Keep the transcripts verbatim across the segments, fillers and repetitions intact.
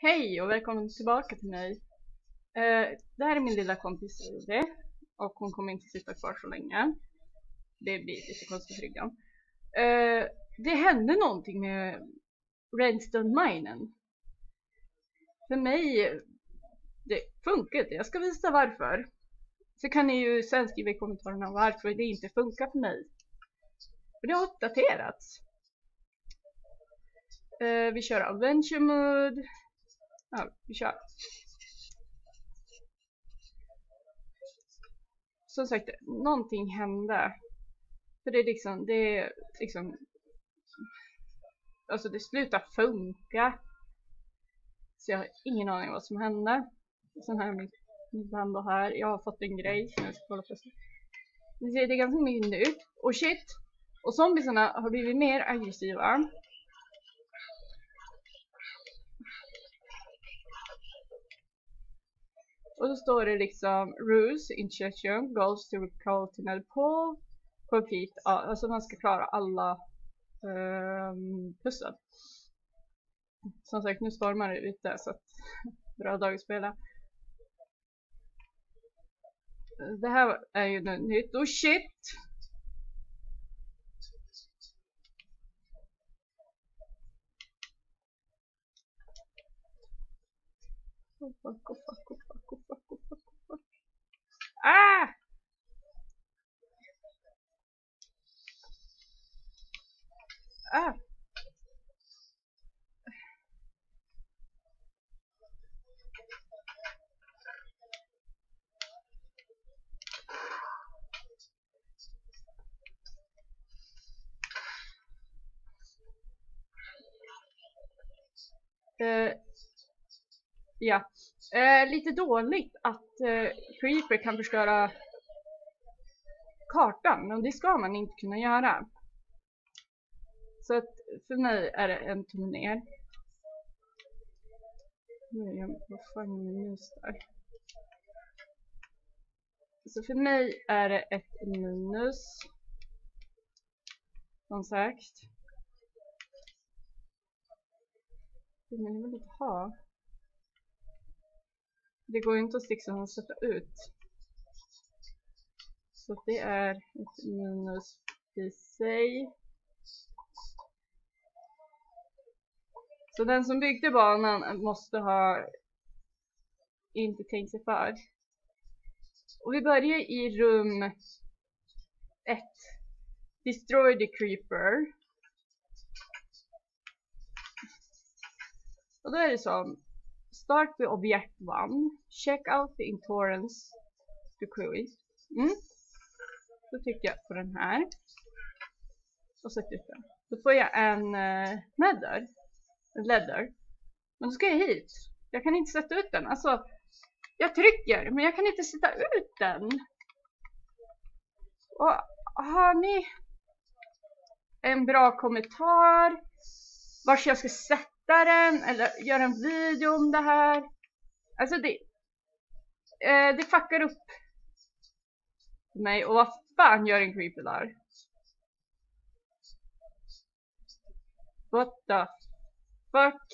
Hej och välkommen tillbaka till mig. Uh, det här är min lilla kompis Ide och hon kommer inte sitta kvar så länge. Det blir lite konstigt för ryggen. Uh, det hände någonting med Redstone-minen. För mig, det funkar inte. Jag ska visa varför. Så kan ni ju sen skriva i kommentarerna varför det inte funkar för mig. För det har uppdaterats. Uh, vi kör Adventure Mode. Ja, vi kör. Som sagt, någonting hände. För det är liksom, det är liksom, alltså det slutar funka. Så jag har ingen aning vad som hände. Sen har jag mitt, mitt hand och här. Jag har fått en grej som jag ska kolla på. Ni ser, det är ganska mycket nytt. Och shit. Och zombiesarna har blivit mer aggressiva. Och så står det liksom rules, instruction, goals to recall to another pole, complete, alltså man ska klara alla um, pussel. Som sagt, nu stormar det ute så att bra dag att spela. Det här är ju något nytt. Oh shit! Oh fuck, oh fuck, oh fuck, oh fuck, oh fuck, oh fuck. Ah! Ah! Uh, ja, uh, lite dåligt att uh, Creeper kan förstöra kartan, men det ska man inte kunna göra. Så att för mig är det en tumme ner. Vad fan är min mus där? Så för mig är det ett minus. Som sagt. Men jag vill inte ha. Det går ju inte att liksom sätta ut. Så det är ett minus i sig. Så den som byggde banan måste ha inte tänkt sig för. Och vi börjar i rum ett. Destroy the creeper. Och då är det så. Start with object one. Check out the intorrents to query. Mm. Då trycker jag på den här. Och sätter ut den. Då får jag en uh, nether. En ledder. Men då ska jag hit. Jag kan inte sätta ut den. Alltså, jag trycker. Men jag kan inte sätta ut den. Och har ni en bra kommentar? Vars jag ska sätta den? Eller göra en video om det här? Alltså det... Eh, det fuckar upp mig. Och vad fan gör en creeper där? What the fuck?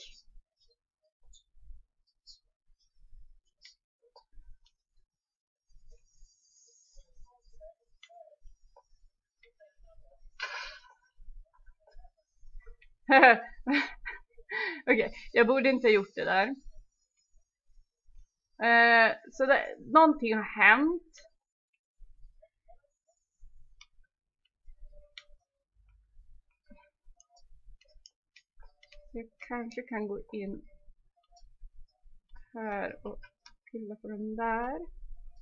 Okej, okay, jag borde inte ha gjort det där. Uh, så det, någonting har hänt. Jag kanske kan gå in här och pilla på den där.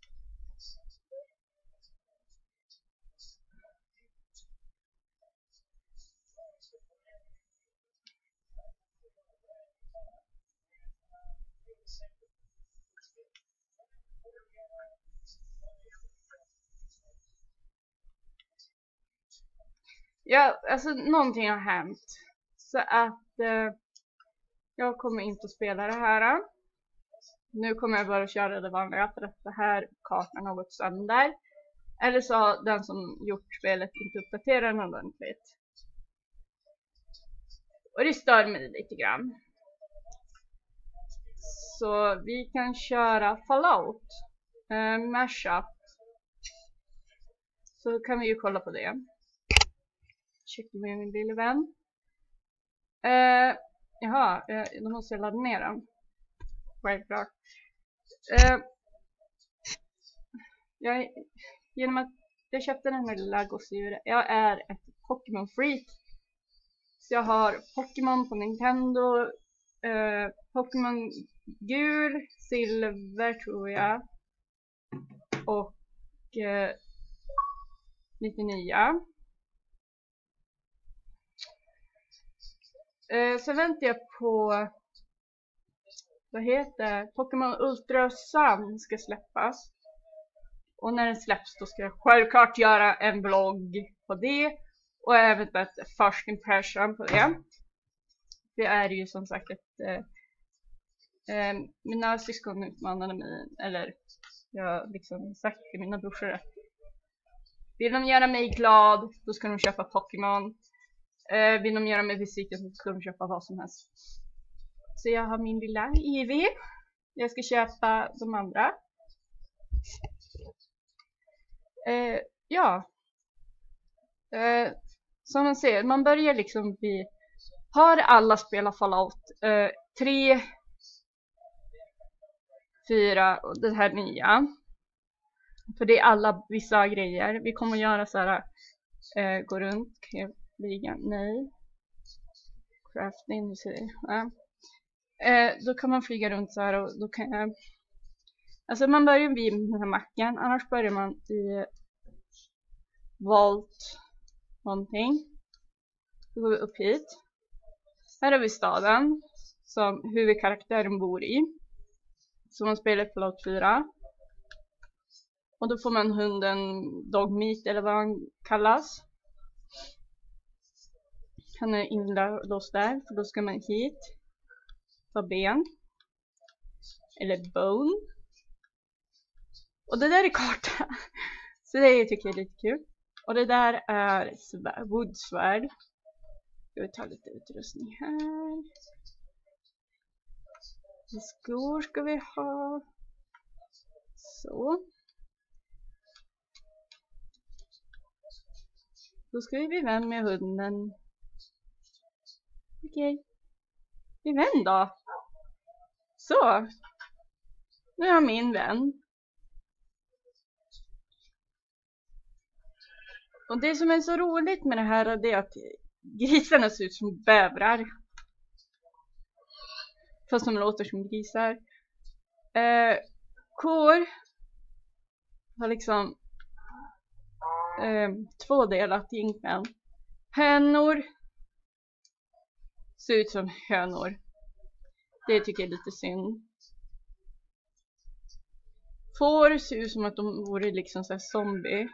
Ja, alltså någonting har hänt. Så att eh, jag kommer inte att spela det här. Nu kommer jag bara köra det vanliga för att det här kartan har gått sönder. Eller så har den som gjort spelet inte uppdaterat den ordentligt. Och det stör mig lite grann. Så vi kan köra Fallout eh, mashup. Så kan vi ju kolla på det. Checka med min lille vän. Eh, jaha, eh, då måste jag ladda ner den. Självklart. Eh, jag, genom att jag köpte den här lilla gosedjuret. Jag är ett Pokémon freak. Så jag har Pokémon på Nintendo. Eh, Pokémon gul, silver tror jag. Och eh, lite nya. Eh, så väntar jag på, vad heter Pokémon Ultra Sun ska släppas. Och när den släpps då ska jag självklart göra en vlogg på det. Och även ett first impression på det. Det är ju som sagt ett eh, eh, mina syskon utmanade mig, eller jag liksom sagt till mina brorsor att vill de göra mig glad, då ska de köpa Pokémon. Eh, vill de göra mig besviken, så ska de köpa vad som helst. Så jag har min lilla Eevee. Jag ska köpa de andra. Eh, ja. Eh, som man ser, man börjar liksom bli... Har alla spelat Fallout? Eh, tre, fyra och det här nya. För det är alla vissa grejer. Vi kommer att göra så här. Eh, gå runt. Kan jag flyga? Nej. Crafting. Ja. Eh, då kan man flyga runt så här. Och då kan jag... Alltså man börjar vid den här macken. Annars börjar man i... Vault. Någonting. Då går vi upp hit. Här har vi staden. Som huvudkaraktären bor i. Så man spelar Fallout fyra. Och då får man hunden Dogmeat eller vad han kallas. Han är inlåst där. För då ska man hit. Ta ben. Eller bone. Och det där är karta. Så det tycker jag är lite kul. Och det där är woodsvärd. Ska vi ta lite utrustning här. Skor ska vi ha. Så. Då ska vi bli vän med hunden. Okej. Okay. Bli vän då. Så. Nu är jag min vän. Och det som är så roligt med det här är det att grisarna ser ut som bävrar. Fast de låter som grisar. Eh, kor har liksom eh, två delat egentligen. Hönor ser ut som hönor. Det tycker jag är lite synd. Får ser ut som att de vore liksom så här zombie.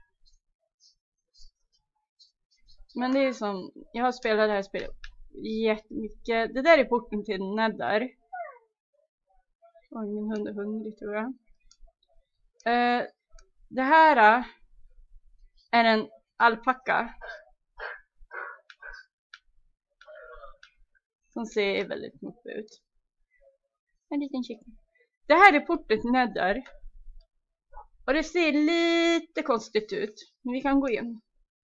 Men det är som, jag har spelat det här spelet jättemycket. Det där är porten till Nether. Oj, min hund är hungrig tror jag. Uh, det här uh, är en alpacka. Som ser väldigt mycket ut. En liten chicken. Det här är porten till Nether. Och det ser lite konstigt ut. Men vi kan gå in.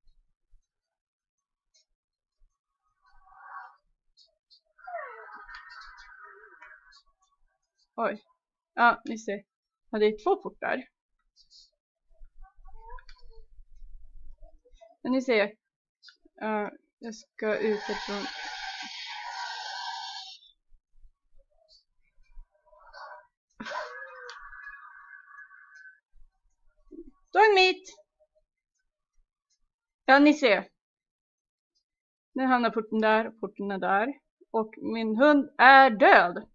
Oj. Ja, ni ser. Ja, det är två portar. Men ni ser. Uh, jag ska utifrån. Dogmeat! Ja, ni ser. Nu hamnar porten där och porten är där. Och min hund är död.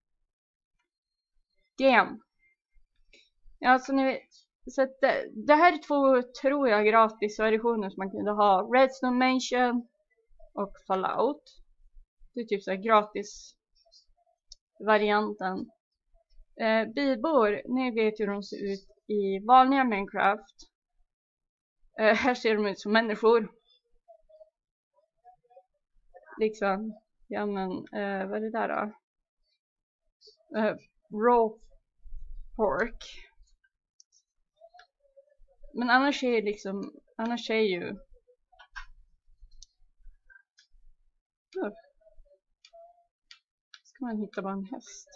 Damn. Ja, så ni vet. Så att det, det här är två, tror jag, gratis versioner som man kunde ha. Redstone Mansion och Fallout. Det är typ så här gratis varianten. Eh, bibor, ni vet hur de ser ut i vanliga Minecraft. Eh, här ser de ut som människor. Liksom, ja men, eh, vad är det där då? uh, raw pork. Men annars är liksom, annars är ju oh. Ska man hitta bara en häst.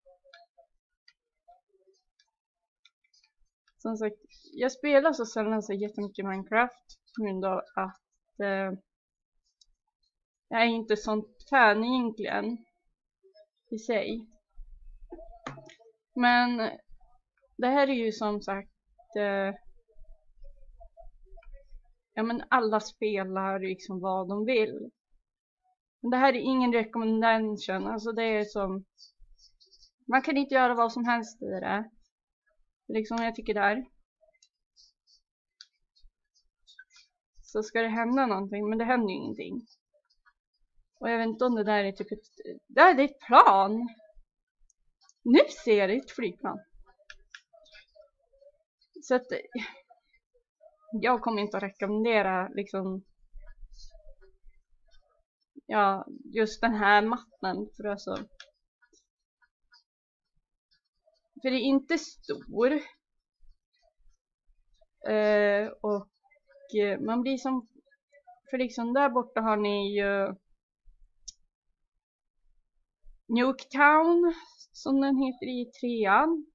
Som sagt, jag spelar så sällan så jättemycket Minecraft på grund av att eh, jag är inte sånt fan egentligen i sig. Men det här är ju som sagt eh, ja, men alla spelar liksom vad de vill. Men det här är ingen rekommendation. Alltså det är som, man kan inte göra vad som helst i det. Liksom jag tycker där. Så ska det hända någonting, men det händer ju ingenting. Och jag vet inte om det där är typ ett, det är ett plan. Nu ser jag ett flygplan. Så att jag kommer inte att rekommendera liksom, ja, just den här mappen för alltså. För det är inte stor. Eh, och man blir som, för liksom där borta har ni ju Nuketown som den heter i trean.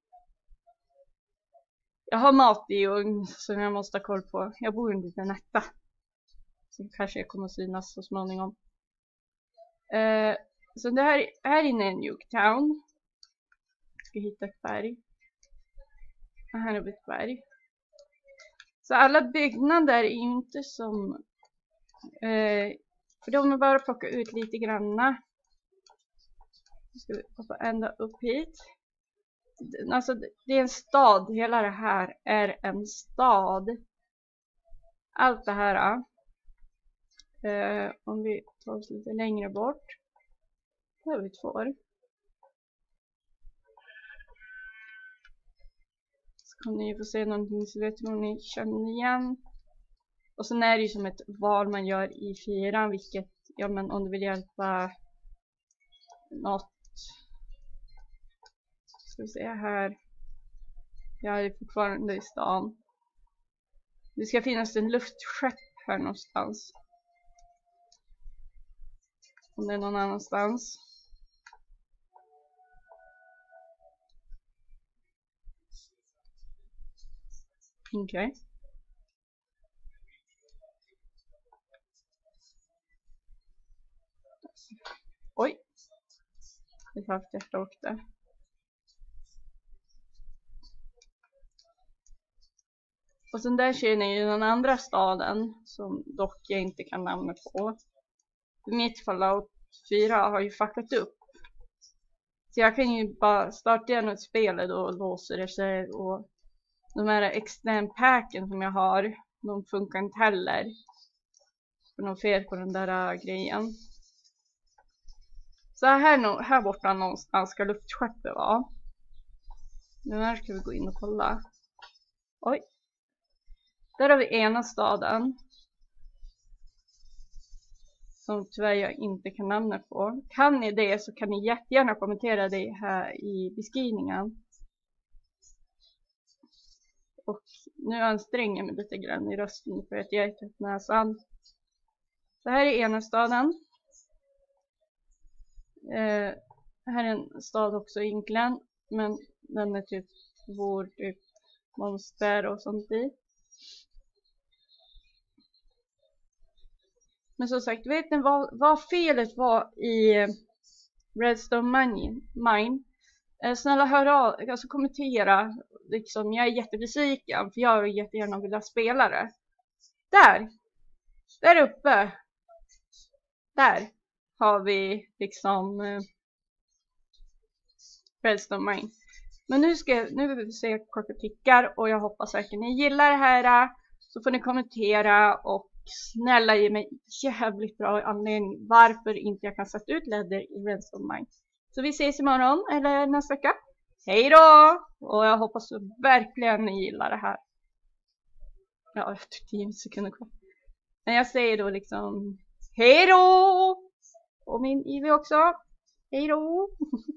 Jag har mat i ugn som jag måste ha koll på. Jag bor i en liten etta. Så kanske jag kommer att synas så småningom. Eh, så det här, här inne är Nuketown. Jag ska hitta ett berg. Och här är ett berg. Så alla byggnader är inte som... Eh, för de är bara att plocka ut lite granna. Nu ska vi hoppa ända upp hit. Alltså det är en stad. Hela det här är en stad. Allt det här. Eh, om vi tar oss lite längre bort. Här har vi ett får. Så kommer ni få se någonting så vet ni om ni känner igen. Och sen är det ju som ett val man gör i fyran. Vilket, ja men om du vill hjälpa något. Ska vi se här. Jag är fortfarande i stan. Det ska finnas en luftskepp här någonstans. Om det är någon annanstans. Okej. Okay. Oj. Det har haft hjärta åkte. Och sen där ser ni ju den andra staden som dock jag inte kan namna på. Mitt Fallout fyra har ju fuckat upp. Så jag kan ju bara starta igen ett spel och låser det sig. Och de här extern-packen som jag har, de funkar inte heller. För något fel på den där grejen. Så här, här borta någonstans ska luftskeppet vara. Nu här ska vi gå in och kolla. Oj. Där har vi ena staden. Som tyvärr jag inte kan namna på. Kan ni det så kan ni jättegärna kommentera det här i beskrivningen. Och nu anstränger jag mig lite grann i rösten för att jag är tätt näsan. Så här är ena staden. Eh, här är en stad också egentligen. Men den är typ vår typ monster och sånt i. Men som sagt, vet ni vad, vad felet var i Redstone Mine? Eh, snälla hör av, alltså kommentera. Liksom, jag är jättebesviken för jag vill jättegärna vilja spela det. Där! Där uppe! Där har vi liksom eh, Redstone Mine. Men nu ska jag, nu vill vi se klockan tickar och jag hoppas att ni gillar det här. Så får ni kommentera och snälla ge mig jävligt bra anledning varför inte jag kan sätta ut ledder i Redstone Mine. Så vi ses imorgon eller nästa vecka. Hej då! Och jag hoppas verkligen ni gillar det här. Ja, efter tio sekunder kvar. Men jag säger då liksom hej då! Och min I V också. Hej då!